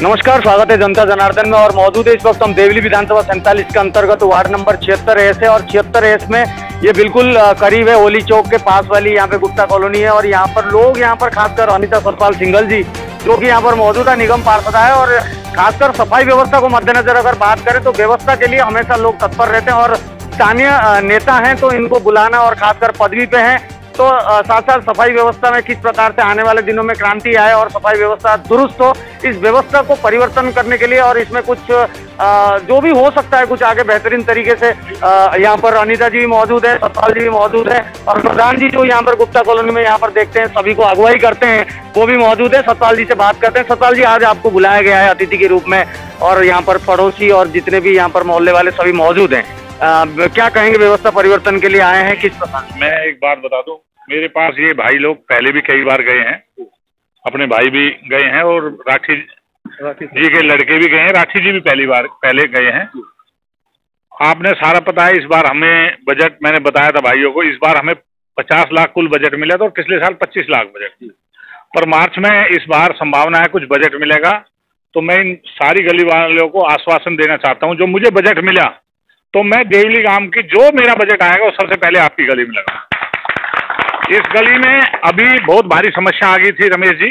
नमस्कार, स्वागत है जनता जनार्दन में और मौजूद है इस वक्त हम देवली विधानसभा 47 के अंतर्गत वार्ड नंबर 76 है और 76 में ये बिल्कुल करीब है होली चौक के पास वाली यहाँ पे गुप्ता कॉलोनी है। और यहाँ पर लोग खासकर अनिता सतपाल सिंघल जी जो कि यहाँ पर मौजूदा निगम पार्षद है और खासकर सफाई व्यवस्था को मद्देनजर अगर बात करें तो व्यवस्था के लिए हमेशा लोग तत्पर रहते हैं और स्थानीय नेता हैं तो इनको बुलाना और खासकर पदवी पे हैं तो साथ साथ सफाई व्यवस्था में किस प्रकार से आने वाले दिनों में क्रांति आए और सफाई व्यवस्था दुरुस्त हो, इस व्यवस्था को परिवर्तन करने के लिए और इसमें कुछ जो भी हो सकता है कुछ आगे बेहतरीन तरीके से यहाँ पर अनिता जी भी मौजूद है, सतपाल जी भी मौजूद है और प्रधान जी जो यहाँ पर गुप्ता कॉलोनी में यहाँ पर देखते हैं सभी को अगुवाई करते हैं वो भी मौजूद है। सतपाल जी से बात करते हैं। सतपाल जी, आज आपको बुलाया गया है अतिथि के रूप में और यहाँ पर पड़ोसी और जितने भी यहाँ पर मोहल्ले वाले सभी मौजूद हैं, क्या कहेंगे? व्यवस्था परिवर्तन के लिए आए हैं किस प्रकार? मैं एक बात बता दूं, मेरे पास ये भाई लोग पहले भी कई बार गए हैं, अपने भाई भी गए हैं और राठी जी के लड़के भी गए हैं, राठी जी भी पहले गए हैं। आपने सारा पता है। इस बार हमें बजट, मैंने बताया था भाइयों को, इस बार हमें 50 लाख कुल बजट मिला था और पिछले साल 25 लाख बजट, पर मार्च में इस बार संभावना है कुछ बजट मिलेगा। तो मैं इन सारी गली वालों को आश्वासन देना चाहता हूं, जो मुझे बजट मिला तो मैं देवली गांव की जो मेरा बजट आएगा वो सबसे पहले आपकी गली में लगा। इस गली में अभी बहुत भारी समस्या आ गई थी रमेश जी,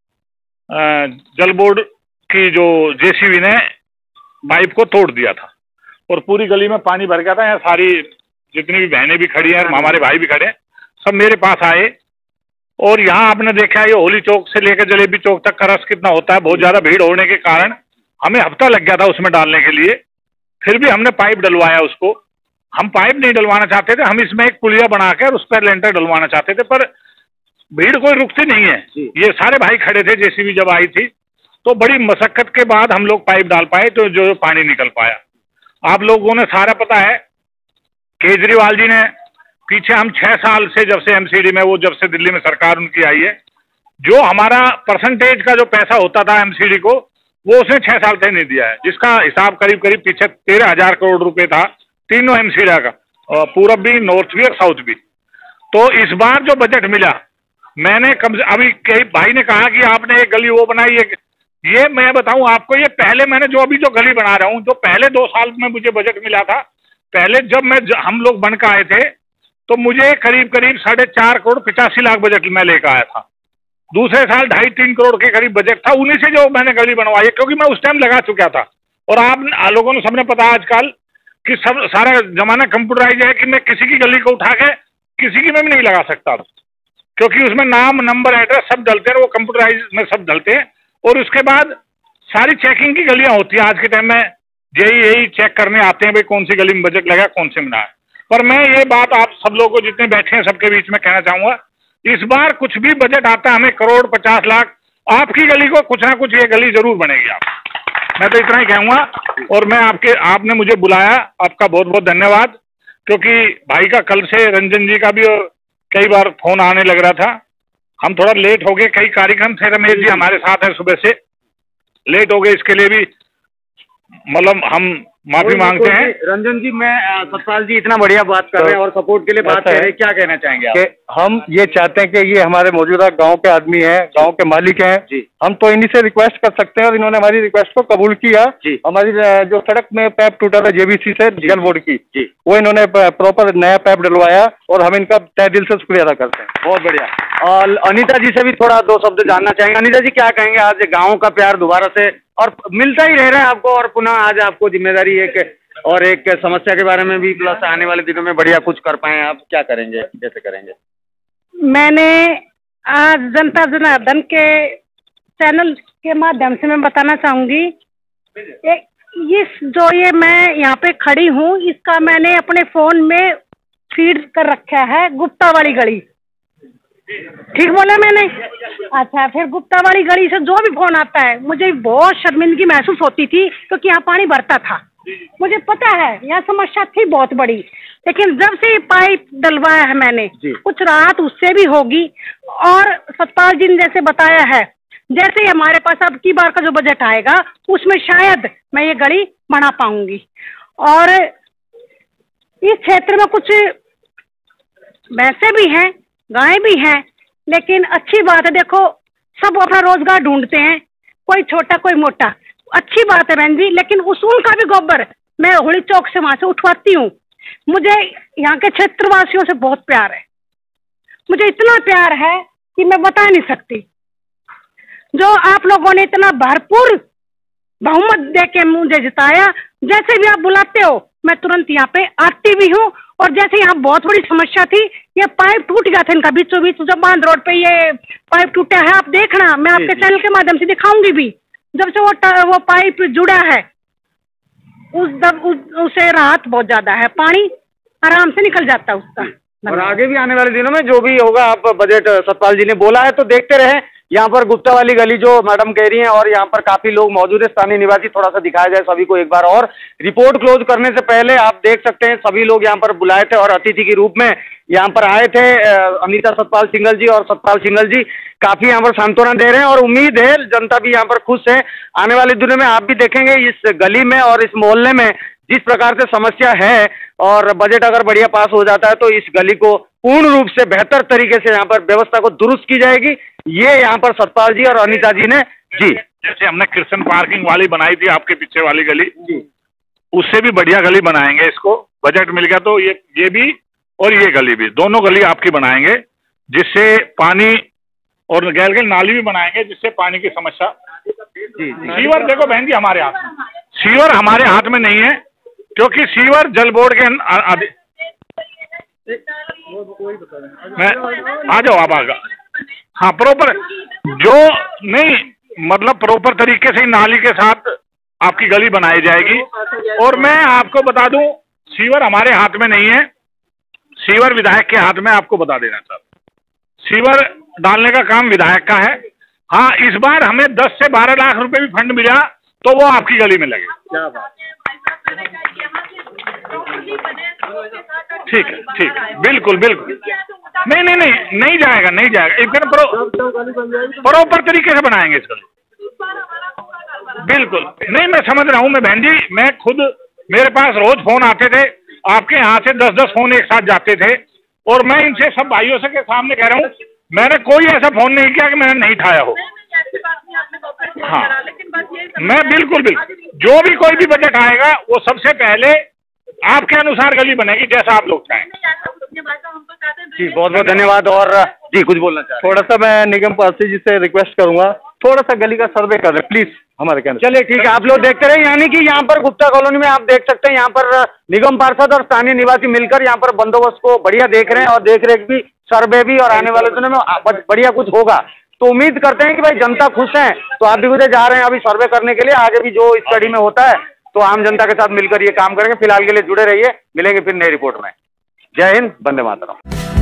जल बोर्ड की जो जेसीबी ने पाइप को तोड़ दिया था और पूरी गली में पानी भर गया था। यहाँ सारी जितनी भी बहनें भी खड़ी हैं, हमारे भाई भी खड़े हैं, सब मेरे पास आए और यहाँ आपने देखा ये होली चौक से लेकर जलेबी चौक तक का रस कितना होता है। बहुत ज्यादा भीड़ होने के कारण हमें हफ्ता लग गया था उसमें डालने के लिए, फिर भी हमने पाइप डलवाया उसको। हम पाइप नहीं डलवाना चाहते थे, हम इसमें एक पुलिया बनाकर उस पर लेंटर डलवाना चाहते थे, पर भीड़ कोई रुकती नहीं है। ये सारे भाई खड़े थे, जेसीबी जब आई थी तो बड़ी मशक्कत के बाद हम लोग पाइप डाल पाए तो जो पानी निकल पाया। आप लोगों ने सारा पता है, केजरीवाल जी ने पीछे हम 6 साल से जब से एमसीडी में, वो जब से दिल्ली में सरकार उनकी आई है, जो हमारा परसेंटेज का जो पैसा होता था एमसीडी को वो उसने 6 साल से नहीं दिया है, जिसका हिसाब करीब करीब पीछे 13,000 करोड़ रुपए था तीनों एमसीडी का, पूरब भी, नॉर्थ भी और साउथ भी। तो इस बार जो बजट मिला, मैंने अभी कई भाई ने कहा कि आपने एक गली वो बनाई है, ये मैं बताऊं आपको, ये पहले मैंने जो अभी जो गली बना रहा हूं, जो पहले 2 साल में मुझे बजट मिला था, पहले जब हम लोग बन कर आए थे तो मुझे करीब करीब 4.5 करोड़ 85 लाख बजट मैं लेकर आया था। दूसरे साल 2.5-3 करोड़ के करीब बजट था, उन्हीं से जो मैंने गली बनवाई, क्योंकि मैं उस टाइम लगा चुका था। और आप लोगों ने सबने पता आजकल कि सब सारा जमाना कंप्यूटराइज है कि मैं किसी की गली को उठा के किसी की में भी नहीं लगा सकता, क्योंकि उसमें नाम, नंबर, एड्रेस सब डलते हैं, वो कंप्यूटराइज में सब डलते हैं और उसके बाद सारी चेकिंग की गलियां होती है। आज के टाइम में यही चेक करने आते हैं भाई कौन सी गली में बजट लगा, कौन से में ना है। पर मैं ये बात आप सब लोगों को जितने बैठे हैं सबके बीच में कहना चाहूंगा, इस बार कुछ भी बजट आता है हमें करोड़ 50 लाख, आपकी गली को कुछ ना कुछ ये गली जरूर बनेगी। आप, मैं तो इतना ही कहूंगा। और मैं आपने मुझे बुलाया, आपका बहुत बहुत धन्यवाद, क्योंकि भाई का कल से, रंजन जी का भी कई बार फोन आने लग रहा था। हम थोड़ा लेट हो गए, कई कार्यक्रम थे, रमेश जी हमारे साथ हैं, सुबह से लेट हो गए, इसके लिए भी मतलब हम माफी मांगते हैं। रंजन जी, मैं सतपाल जी इतना बढ़िया बात कर रहे हैं और सपोर्ट के लिए बात कर रहे हैं, क्या कहना चाहेंगे आप? हम ये चाहते हैं कि ये हमारे मौजूदा गांव के आदमी हैं, गांव के मालिक हैं जी। हम तो इन्हीं से रिक्वेस्ट कर सकते हैं और इन्होंने हमारी रिक्वेस्ट को कबूल किया। हमारी जो सड़क में पैप टूटा था जेबीसी से जल बोर्ड की, वो इन्होंने प्रॉपर नया पैप डलवाया और हम इनका तहे दिल से शुक्रिया अदा करते हैं। बहुत बढ़िया। और अनिता जी से भी थोड़ा 2 शब्द जानना चाहेंगे। अनिता जी, क्या कहेंगे? आज गाँव का प्यार दोबारा से और मिलता ही रह रहा है आपको और पुनः आज आपको जिम्मेदारी एक समस्या के बारे में भी, प्लस आने वाले दिनों में बढ़िया कुछ कर पाए, आप क्या करेंगे, कैसे करेंगे? मैंने आज जनता जनार्दन के चैनल के माध्यम से मैं बताना चाहूंगी, ये मैं यहाँ पे खड़ी हूँ, इसका मैंने अपने फोन में फीड कर रखा है गुप्ता वाली गली। ठीक बोला मैंने? अच्छा, फिर गुप्ता वाली गली से जो भी फोन आता है मुझे बहुत शर्मिंदगी महसूस होती थी, क्योंकि यहाँ पानी भरता था। मुझे पता है यहाँ समस्या थी बहुत बड़ी, लेकिन जब से ये पाइप डलवाया है मैंने, कुछ राहत उससे भी होगी। और सतपाल जी ने जैसे बताया है, जैसे ही हमारे पास अब की बार का जो बजट आएगा उसमें शायद मैं ये गली बना पाऊंगी। और इस क्षेत्र में कुछ भैंसे भी हैं, गायें भी हैं, लेकिन अच्छी बात है, देखो सब अपना रोजगार ढूंढते हैं, कोई छोटा कोई मोटा, अच्छी बात है बहन जी, लेकिन उसूल का भी गोबर मैं होली चौक से वहां से उठवाती हूँ। मुझे यहाँ के क्षेत्रवासियों से बहुत प्यार है, मुझे इतना प्यार है कि मैं बता नहीं सकती। जो आप लोगों ने इतना भरपूर बहुमत दे के मुझे जिताया, जैसे भी आप बुलाते हो मैं तुरंत यहाँ पे आती भी हूँ। और जैसे यहाँ बहुत बड़ी समस्या थी, ये पाइप टूट गया था इनका बीचों बीच, जब बांध रोड पे ये पाइप टूटा है, आप देखना, मैं आपके चैनल के माध्यम से दिखाऊंगी भी। जब से वो पाइप जुड़ा है उसे राहत बहुत ज्यादा है, पानी आराम से निकल जाता है उसका। और आगे भी आने वाले दिनों में जो भी होगा, आप बजट सतपाल जी ने बोला है तो देखते रहे। यहाँ पर गुप्ता वाली गली जो मैडम कह रही हैं, और यहाँ पर काफी लोग मौजूद है स्थानीय निवासी, थोड़ा सा दिखाया जाए सभी को एक बार। और रिपोर्ट क्लोज करने से पहले आप देख सकते हैं सभी लोग यहाँ पर बुलाए थे और अतिथि के रूप में यहाँ पर आए थे अनीता सतपाल सिंघल जी, और सतपाल सिंघल जी काफी यहाँ पर सांत्वना दे रहे हैं और उम्मीद है जनता भी यहाँ पर खुश है। आने वाले दिनों में आप भी देखेंगे इस गली में और इस मोहल्ले में जिस प्रकार से समस्या है, और बजट अगर बढ़िया पास हो जाता है तो इस गली को पूर्ण रूप से बेहतर तरीके से यहाँ पर व्यवस्था को दुरुस्त की जाएगी। ये यहाँ पर सतपाल जी और अनीता जी ने जी, जैसे हमने कृष्ण पार्किंग वाली बनाई थी आपके पीछे वाली गली, उससे भी बढ़िया गली बनाएंगे। इसको बजट मिल गया तो ये भी और ये गली भी, दोनों गली आपकी बनाएंगे, जिससे पानी, और गैल गैल नाली भी बनाएंगे जिससे पानी की समस्या। सीवर देखो बहन जी हमारे हाथ में, सीवर हमारे हाथ में नहीं है, क्योंकि सीवर जल बोर्ड के मैं आ जाओ आप आगे। हाँ प्रॉपर जो नहीं, मतलब प्रॉपर तरीके से नाली के साथ आपकी गली बनाई जाएगी। और मैं आपको बता दूं, सीवर हमारे हाथ में नहीं है, सीवर विधायक के हाथ में, आपको बता देना सर। सीवर डालने का काम विधायक का है। हाँ, इस बार हमें 10 से 12 लाख रुपए भी फंड मिला तो वो आपकी गली में लगे। क्या बात, ठीक है, ठीक है, बिल्कुल बिल्कुल। नहीं जाएगा, नहीं जाएगा, एकदम प्रॉपर तरीके से बनाएंगे इसको, बिल्कुल। नहीं, मैं समझ रहा हूँ मैं बहन जी, मैं खुद, मेरे पास रोज फोन आते थे, आपके यहाँ से 10-10 फोन एक साथ जाते थे, और मैं इनसे सब भाइयों से के सामने कह रहा हूँ, मैंने कोई ऐसा फोन नहीं किया कि मैंने नहीं उठाया हो। हाँ, मैं बिल्कुल जो भी कोई भी बजट आएगा वो सबसे पहले आपके अनुसार गली बनेगी जैसा आप लोग चाहें। जी बहुत बहुत धन्यवाद। और जी कुछ बोलना चाह रहे हैं? थोड़ा सा मैं निगम पार्षद जी से रिक्वेस्ट करूंगा, थोड़ा सा गली का सर्वे कर रहे प्लीज हमारे कहने। चलिए ठीक है, आप लोग देखते रहे। यानी कि यहाँ पर गुप्ता कॉलोनी में आप देख सकते हैं, यहाँ पर निगम पार्षद और स्थानीय निवासी मिलकर यहाँ पर बंदोबस्त को बढ़िया देख रहे हैं, और देख रेख भी, सर्वे भी, और आने वाले दिनों में बढ़िया कुछ होगा। तो उम्मीद करते हैं कि भाई जनता खुश है, तो आप भी उधर जा रहे हैं अभी सर्वे करने के लिए। आगे भी जो इस कड़ी में होता है तो आम जनता के साथ मिलकर ये काम करेंगे। फिलहाल के लिए जुड़े रहिए, मिलेंगे फिर नई रिपोर्ट में। जय हिंद, वंदे मातरम।